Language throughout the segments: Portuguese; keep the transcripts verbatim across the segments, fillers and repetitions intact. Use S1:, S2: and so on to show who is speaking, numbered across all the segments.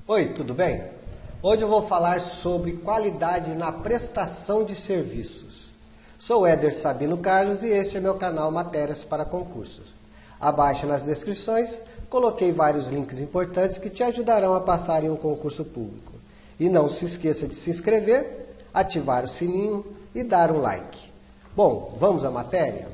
S1: Oi, tudo bem? Hoje eu vou falar sobre qualidade na prestação de serviços. Sou Éder Sabino Carlos e este é meu canal Matérias para Concursos. Abaixo nas descrições coloquei vários links importantes que te ajudarão a passar em um concurso público. E não se esqueça de se inscrever, ativar o sininho e dar um like. Bom, vamos à matéria?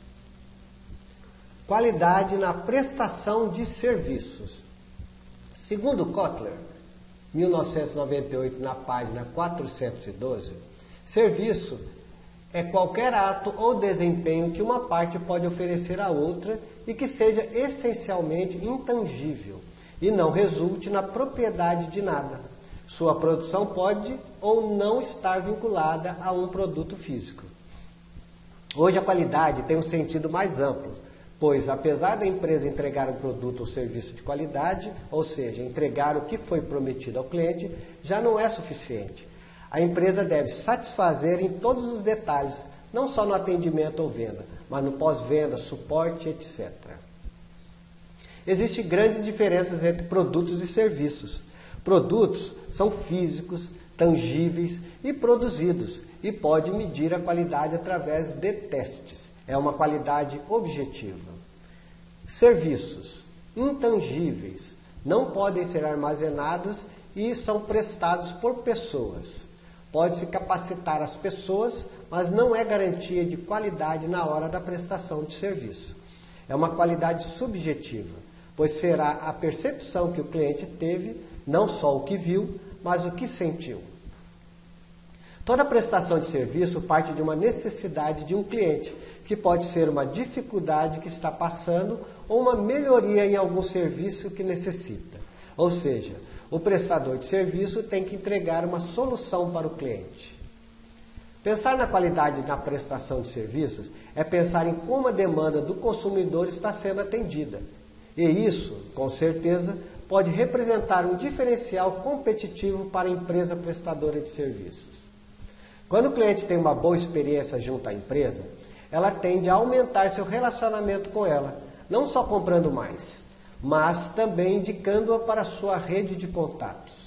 S1: Qualidade na prestação de serviços. Segundo Kotler, mil novecentos e noventa e oito, na página quatrocentos e doze, serviço é qualquer ato ou desempenho que uma parte pode oferecer à outra e que seja essencialmente intangível e não resulte na propriedade de nada. Sua produção pode ou não estar vinculada a um produto físico. Hoje a qualidade tem um sentido mais amplo, pois apesar da empresa entregar um produto ou serviço de qualidade, ou seja, entregar o que foi prometido ao cliente, já não é suficiente. A empresa deve satisfazer em todos os detalhes, não só no atendimento ou venda, mas no pós-venda, suporte, etcétera. Existem grandes diferenças entre produtos e serviços. Produtos são físicos, tangíveis e produzidos, e pode medir a qualidade através de testes. É uma qualidade objetiva. Serviços intangíveis não podem ser armazenados e são prestados por pessoas. Pode-se capacitar as pessoas, mas não é garantia de qualidade na hora da prestação de serviço. É uma qualidade subjetiva, pois será a percepção que o cliente teve, não só o que viu, mas o que sentiu. Toda prestação de serviço parte de uma necessidade de um cliente, que pode ser uma dificuldade que está passando ou uma melhoria em algum serviço que necessita. Ou seja, o prestador de serviço tem que entregar uma solução para o cliente. Pensar na qualidade na prestação de serviços é pensar em como a demanda do consumidor está sendo atendida. E isso, com certeza, pode representar um diferencial competitivo para a empresa prestadora de serviços. Quando o cliente tem uma boa experiência junto à empresa, ela tende a aumentar seu relacionamento com ela, não só comprando mais, mas também indicando-a para a sua rede de contatos.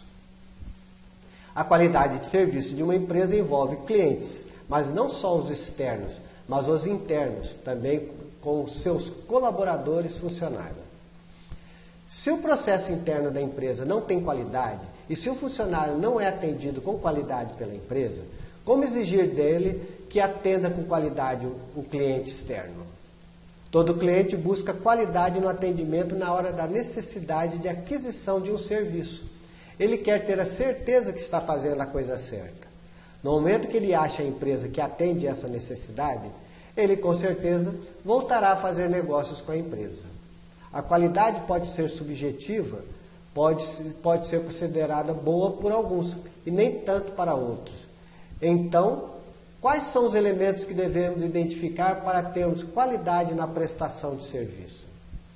S1: A qualidade de serviço de uma empresa envolve clientes, mas não só os externos, mas os internos, também com seus colaboradores funcionários. Se o processo interno da empresa não tem qualidade e se o funcionário não é atendido com qualidade pela empresa, como exigir dele que atenda com qualidade o cliente externo? Todo cliente busca qualidade no atendimento na hora da necessidade de aquisição de um serviço. Ele quer ter a certeza que está fazendo a coisa certa. No momento que ele acha a empresa que atende essa necessidade, ele com certeza voltará a fazer negócios com a empresa. A qualidade pode ser subjetiva, pode, pode ser considerada boa por alguns e nem tanto para outros. Então, quais são os elementos que devemos identificar para termos qualidade na prestação de serviço?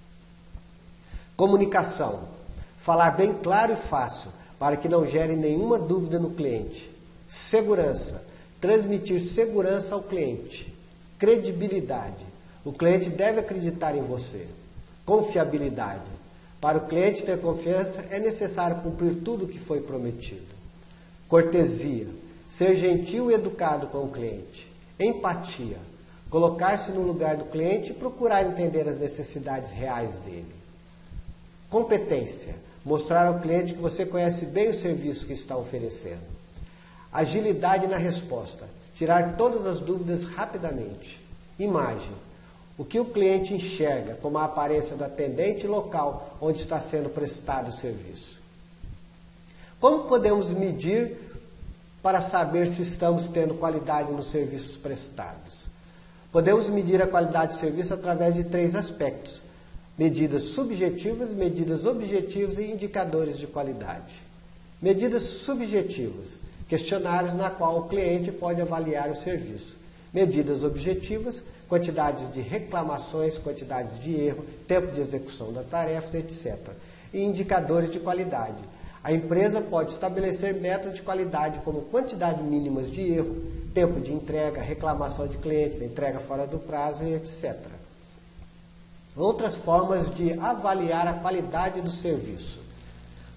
S1: Comunicação. Falar bem claro e fácil, para que não gere nenhuma dúvida no cliente. Segurança. Transmitir segurança ao cliente. Credibilidade. O cliente deve acreditar em você. Confiabilidade. Para o cliente ter confiança, é necessário cumprir tudo o que foi prometido. Cortesia. Ser gentil e educado com o cliente. Empatia. Colocar-se no lugar do cliente e procurar entender as necessidades reais dele. Competência. Mostrar ao cliente que você conhece bem o serviço que está oferecendo. Agilidade na resposta. Tirar todas as dúvidas rapidamente. Imagem. O que o cliente enxerga como a aparência do atendente local onde está sendo prestado o serviço. Como podemos medir para saber se estamos tendo qualidade nos serviços prestados? Podemos medir a qualidade do serviço através de três aspectos: medidas subjetivas, medidas objetivas e indicadores de qualidade. Medidas subjetivas, questionários na qual o cliente pode avaliar o serviço. Medidas objetivas, quantidades de reclamações, quantidades de erro, tempo de execução da tarefa, etcétera. E indicadores de qualidade. A empresa pode estabelecer metas de qualidade como quantidade mínimas de erro, tempo de entrega, reclamação de clientes, entrega fora do prazo, etcétera. Outras formas de avaliar a qualidade do serviço.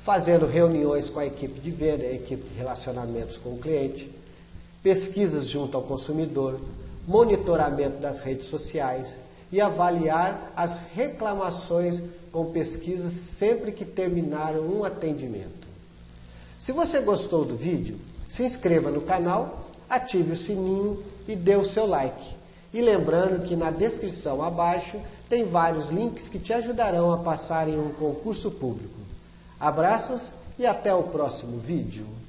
S1: fazendo reuniões com a equipe de venda, a equipe de relacionamentos com o cliente, pesquisas junto ao consumidor, monitoramento das redes sociais e avaliar as reclamações com pesquisas sempre que terminar um atendimento. Se você gostou do vídeo, se inscreva no canal, ative o sininho e dê o seu like. E lembrando que na descrição abaixo tem vários links que te ajudarão a passar em um concurso público. Abraços e até o próximo vídeo.